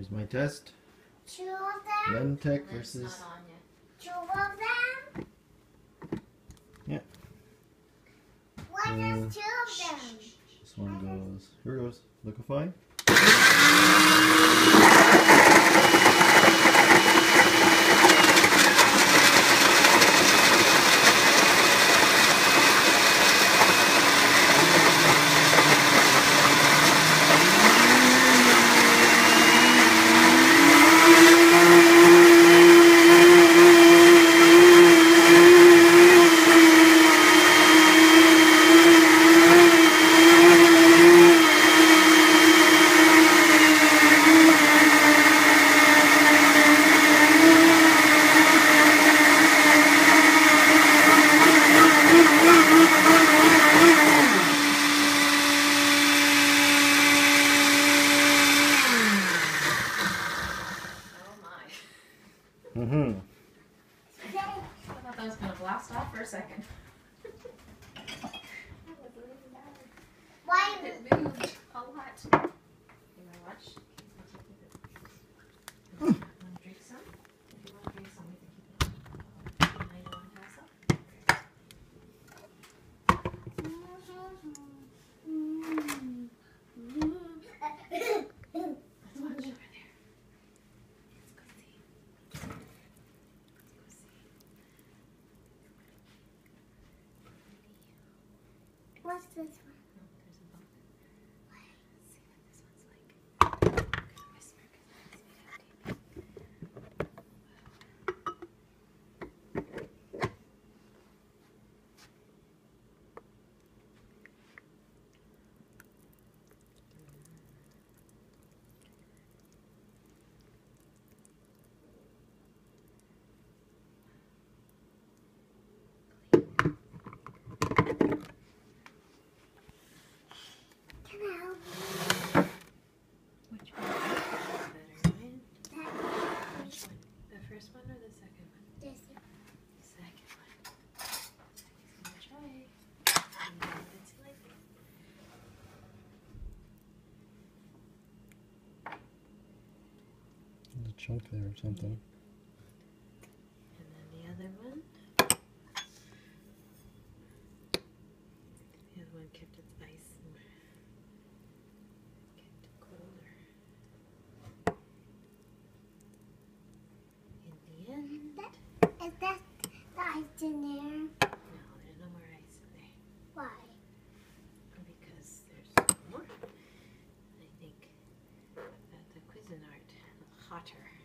Here's my test. Two of them? Lentech versus... Two of them? Yeah. What is two of them? This one goes... Here goes. Liquefy. Mm-hmm. I thought that was going to blast off for a second. Why? It moved a lot. You want to watch? Want to drink some? If you want to drink some, we can keep it on. I don't want to pass up. Let's watch over there. Let's go see. Let's go see. What's this one? Oh, there's a book. Let's see what this one's like. I'm gonna whisper because I can see that deep. Can I help you? Which one is better, Ryan? Which one? The first one or the second one? This The second one. He's gonna try. See what it's like. There's a chunk there or something. And then the other one. The other one kept its ice and kept it colder. In the end, is that the ice in there? no, there's no more ice in there. Why? Because there's more. I think that the Cuisinart is hotter.